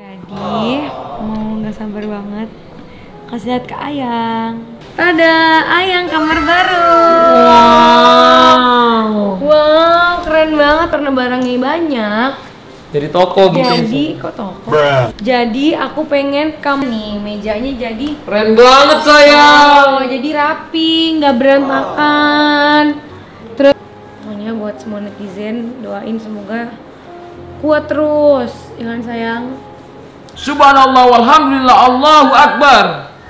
Jadi mau nggak sabar banget kasih lihat ke Ayang. Ada Ayang kamar baru. Wow, keren banget karena barangnya banyak. Jadi toko gitu. Jadi kok toko? Jadi aku pengen kamu nih mejanya jadi keren banget sayang. Oh, jadi rapi, nggak berantakan. Terus pokoknya buat semua netizen doain semoga kuat terus, jangan sayang. Subhanallah walhamdulillah Allahu Akbar.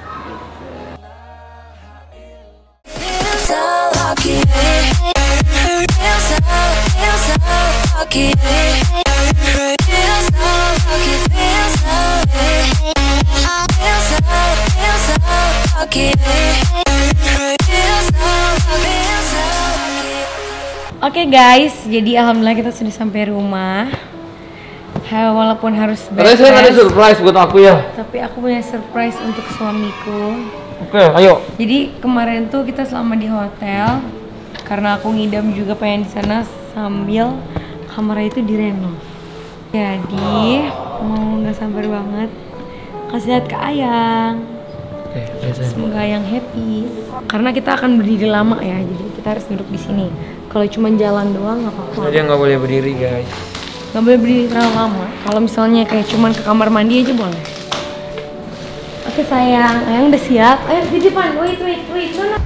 Oke guys, jadi alhamdulillah kita sudah sampai rumah. Walaupun harus Saya ada surprise buat aku ya. Tapi aku punya surprise untuk suamiku. Oke, ayo. Jadi kemarin tuh kita selama di hotel, karena aku ngidam juga pengen di sana sambil kamarnya itu direnov. Jadi mau nggak sabar banget kasih lihat ke Ayang. Semoga Ayang happy. Karena kita akan berdiri lama ya, jadi kita harus duduk di sini. Kalau cuma jalan doang nggak apa-apa. Dia nggak boleh berdiri guys. Nggak boleh berdiri terlalu lama. Kalau misalnya kayak cuman ke kamar mandi aja boleh. Oke sayang, Ayang udah siap. Ayo di depan, wait, no.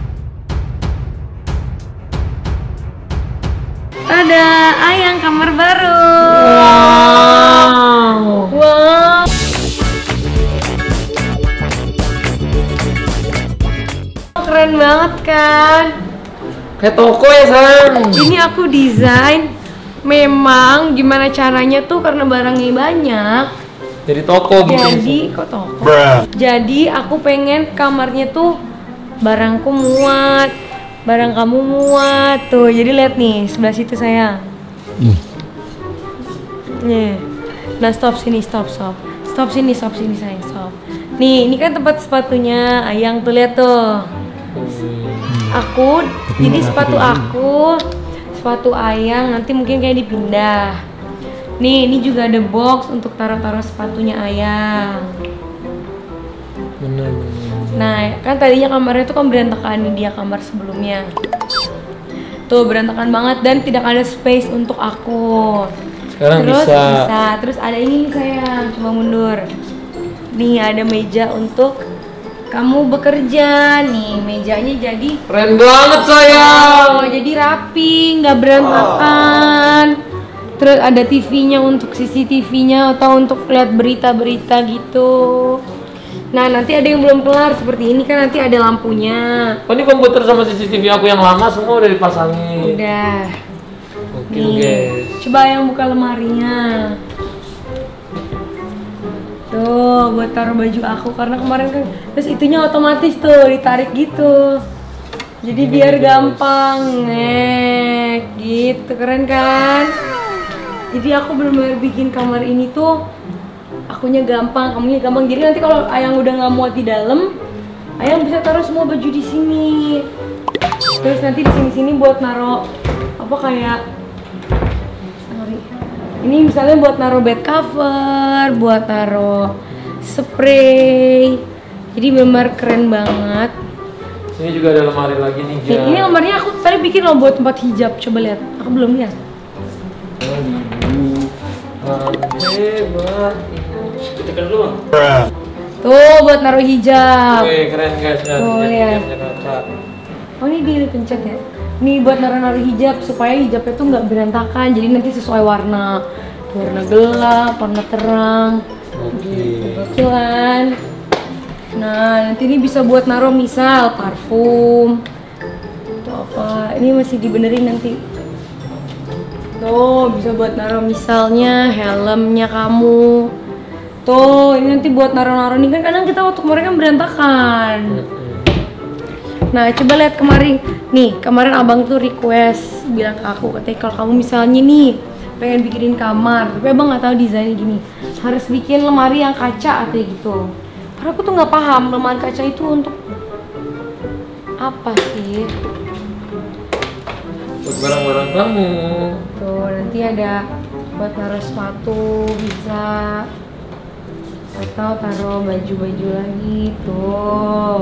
Ada Ayang kamar baru. Wow. Keren banget kan? Kayak toko ya sayang. Ini aku desain. Memang gimana caranya tuh karena barangnya banyak. Jadi toko gitu. Jadi kok toko? Jadi aku pengen kamarnya tuh barangku muat, barang kamu muat tuh. Jadi lihat nih sebelah situ sayang. Nih. Nah stop sini sayang stop. Nih ini kan tempat sepatunya Ayang tuh, lihat tuh. Aku jadi sepatu aku, sepatu Ayang nanti mungkin kayak dipindah. Nih ini juga ada box untuk taruh sepatunya Ayang. Bener. Nah kan tadinya kamarnya tuh kan berantakan, ini dia kamar sebelumnya. Tuh berantakan banget dan tidak ada space untuk aku. Sekarang Terus bisa. Terus ada ini sayang, coba mundur. Nih ada meja untuk kamu bekerja. Nih mejanya jadi Keren banget sayang. oh, jadi rapi, nggak berantakan. Terus ada TV-nya untuk CCTV-nya atau untuk lihat berita-berita gitu. Nah nanti ada yang belum kelar seperti ini kan, nanti ada lampunya. Oh ini komputer sama CCTV aku yang lama semua udah dipasangin. Udah. Oke Nih, guys. coba yang buka lemarinya. Tuh, buat taruh baju aku karena kemarin kan terus itunya otomatis tuh ditarik gitu. Jadi biar gampang, gitu keren kan? Jadi aku benar-benar bikin kamar ini tuh akunya gampang, kamunya gampang. Jadi nanti kalau Ayang udah nggak muat di dalam, Ayang bisa taruh semua baju di sini. Terus nanti di sini buat naruh apa kayak ini misalnya buat naruh bed cover, buat naruh spray. Jadi benar keren banget. Sini juga ada lemari lagi nih guys. Ini lemarinya aku tadi bikin loh buat tempat hijab. Coba lihat, aku belum lihat. Hebat. Tekan dulu. Tuh buat naruh hijab. Oke keren guys ya. Tuh lihat. Oh ini dipencet ya. Nih buat naruh hijab supaya hijabnya tuh nggak berantakan. Jadi nanti sesuai warna gelap, warna terang. Gitu, bakilan. Nah nanti ini bisa buat naruh misal parfum atau apa. Ini masih dibenerin nanti. Tuh bisa buat naruh misalnya helmnya kamu. Tuh ini nanti buat naruh ini kan kadang kita waktu kemarin kan berantakan. Nah coba lihat kemarin nih, kemarin abang tuh request bilang ke aku katanya kalau kamu misalnya nih pengen bikinin kamar tapi abang nggak tahu desainnya gini, harus bikin lemari yang kaca atau gitu. Karena aku tuh nggak paham lemari kaca itu untuk apa sih? Buat barang-barang kamu. Tuh nanti ada buat naruh sepatu bisa. Atau taruh baju-baju lagi tuh.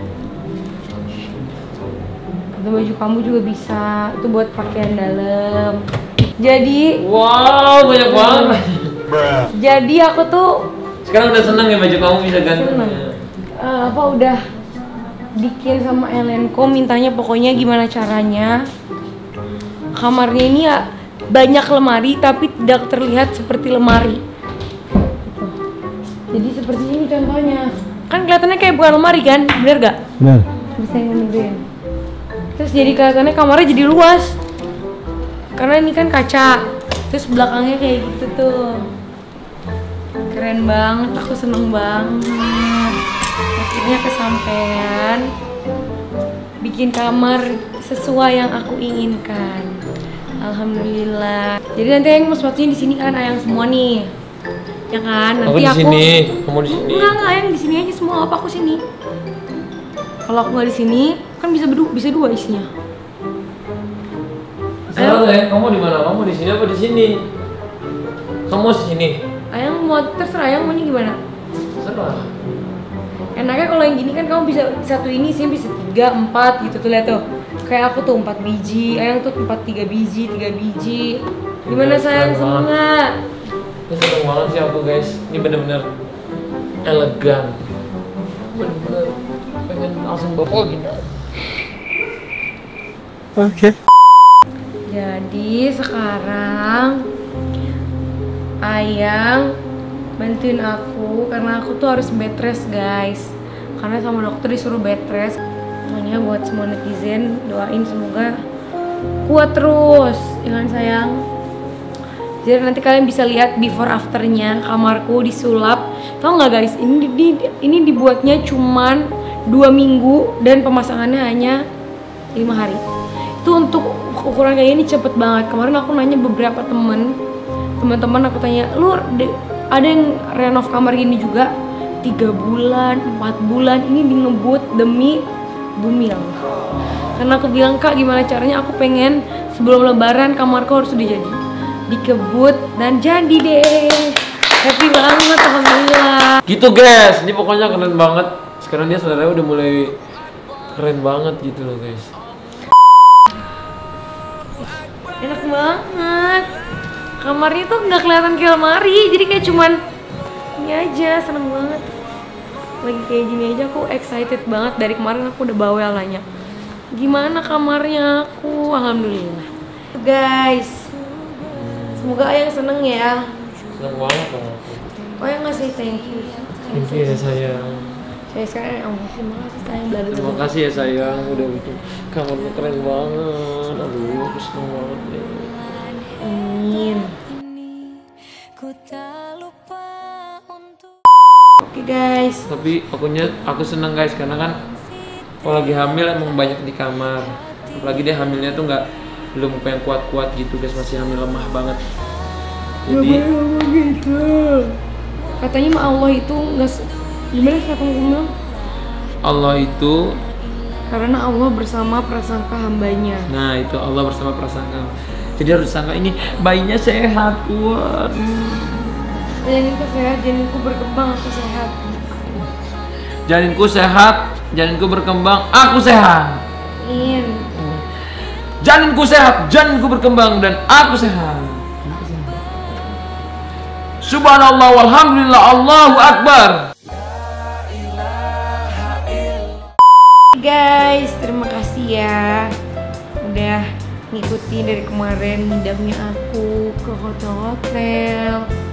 Atau baju kamu juga bisa, itu buat pakaian dalam. Jadi Wow, banyak banget. Jadi aku tuh Sekarang udah seneng ya baju kamu bisa ganti. udah bikin sama Elenko, mintanya pokoknya gimana caranya kamarnya ini ya banyak lemari tapi tidak terlihat seperti lemari gitu. Jadi seperti ini contohnya, kan kelihatannya kayak bukan lemari kan, bener gak? Benar. Bisa ngedengerin. Terus jadi kelihatannya kamarnya jadi luas karena ini kan kaca, terus belakangnya kayak gitu tuh. Keren banget, aku seneng banget. Akhirnya kesampean bikin kamar sesuai yang aku inginkan. Alhamdulillah. Jadi nanti yang sepatunya di sini kan Ayang semua nih. Ya kan? Nanti Aku di sini, kamu di sini. Enggak, Ayang di sini aja semua, apa aku sini. Kalau aku nggak di sini, kan bisa dua isinya. Salah ya, kamu di mana? Kamu di sini apa di sini? Kamu di sini. Ayang mau terserah, Ayang maunya gimana? Serah. Enaknya kalau yang gini kan kamu bisa satu ini sih bisa 3, 4 gitu tuh, lihat tuh. Kayak aku tuh 4 biji, Ayang tuh 3 biji. Gimana sayang, seneng nggak? Ini seneng banget sih aku guys. Ini bener-bener elegan. Bener-bener pengen langsung bawa gini. Oke. Jadi sekarang Ayang bantuin aku karena aku tuh harus bed rest guys, karena sama dokter disuruh bed rest. Makanya buat semua netizen doain semoga kuat terus, jangan sayang. Jadi nanti kalian bisa lihat before afternya kamarku disulap. Tahu nggak guys, ini dibuatnya cuman 2 minggu dan pemasangannya hanya 5 hari. Itu untuk ukuran kayak ini cepet banget. Kemarin aku nanya beberapa teman-teman aku tanya, lu ada yang renov kamar gini juga 3 bulan, 4 bulan, ini di ngebut demi bumi Allah. Karena aku bilang, Kak gimana caranya, aku pengen sebelum lebaran kamarku harus udah jadi dikebut, dan jadi deh. Happy banget, alhamdulillah. Gitu guys, ini pokoknya keren banget. Sekarang dia saudaranya udah mulai keren banget gitu loh guys. Enak banget. Kamarnya tuh nggak kelihatan kayak lemari, jadi kayak cuman ini aja, seneng banget. Lagi kayak gini aja aku excited banget. Dari kemarin aku udah bawel nanya, gimana kamarnya aku, alhamdulillah. Guys, semoga Ayang seneng ya. Seneng banget dong aku. Oh yang ngasih thank you. Thank you ya sayang. Saya sekarang terima kasih sayang, Terima kasih ya sayang, udah bikin kamarnya keren banget. Aduh, aku seneng banget deh. Amin. Oke guys. Tapi aku seneng guys karena kan kalau lagi hamil emang banyak di kamar. Apalagi dia hamilnya tuh belum pengen kuat-kuat gitu guys, masih hamil lemah banget. Jadi gitu. Katanya mah Allah itu nggak gimana sih kamu bilang? Allah itu Karena Allah bersama prasangka hambanya. nah itu Allah bersama prasangka. Jadi harus sangka ini bayinya sehat kuat. Janinku sehat, janinku berkembang, aku sehat. Janinku sehat, janinku berkembang, aku sehat. Amin. Janinku sehat, janinku berkembang dan aku sehat. Subhanallah walhamdulillah Allahu Akbar. Guys, terima kasih ya udah ngikutin dari kemarin ngidamnya aku ke hotel-hotel.